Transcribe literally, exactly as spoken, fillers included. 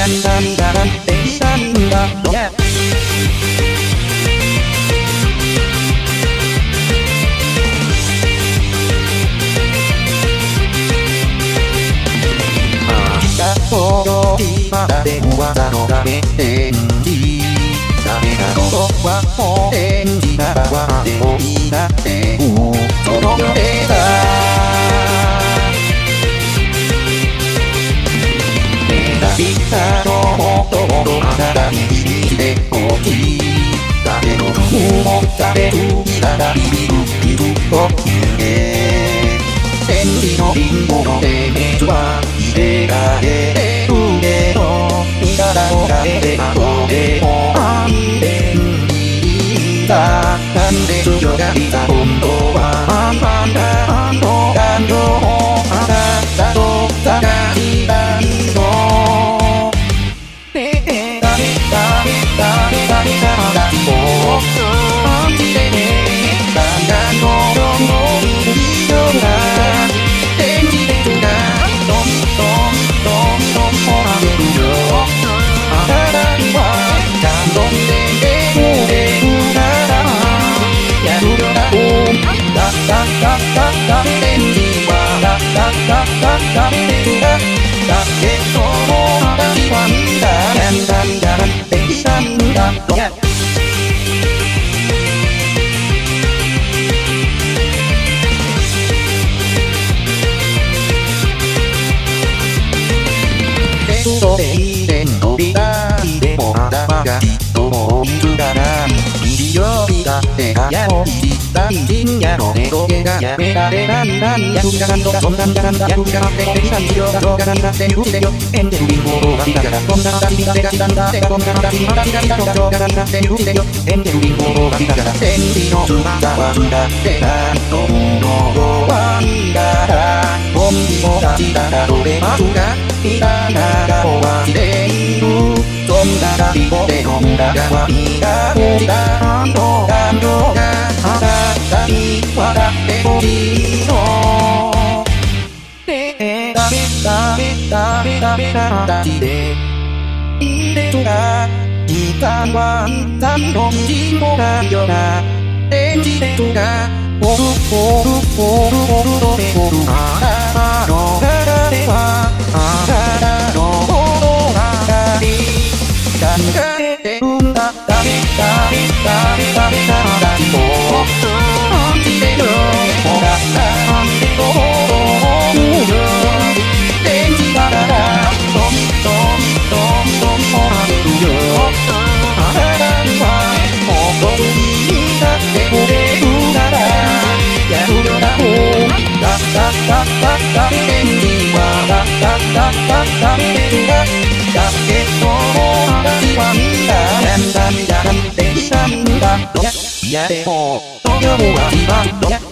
んだんだらってきたんだろやほど今でも技のダメ演じダメなことはもう演じならばでもいいなってもうその世でだ選びたのもともとあなたに響いて大きい誰のも誰もいらないビルビルというね天理のリンゴのデメージは入れられてるけど見たらおられればどうでも便利だなんで主女がいた本当はあんたの感情をあなたと探したいのねえダメダメダメダメダメもっと感じてねだんだんのどんどんいいよなだだだだ便利はだだだだだ便利だだけど私はみんななんだんだらってきたんだろやテストでいいで飛びたいでもまだまだきっともういるかな日曜日だって早起き大臣やの寝ろけがやめられないなんやくびがなんとかそんなんじゃなんだやくびが待ってきた治療がどうかなんだって言うてよエンジェルビンゴーが見たからこんな私が出がしたんだ手がこんな私まだ見た見たのがどうかなんだって言うてよエンジェルビンゴーが見たから天理の翼はつだってなんともワンダー本気も立ちたらどれますかみたいな顔はしているそんなラビコで飲んだがはいが無理だなんと感情があなたに笑ってほしいのねえダメダメダメダメな形でいいですが時間は何の道もないよな演じですがホルホルホルホルドレホルあなたの流れはあなたのほど流れ考えてるんだダメダメダメダメな形を感じてるほらなんでと思うよ電気がららドンドンドンドンもらえるよあなたにはもっとになってくれるならやるよなもうだだだだだ便利はだだだだだ便利だだけど私はみんななんだんだなんてきたんだろやいやでも東京は今ろや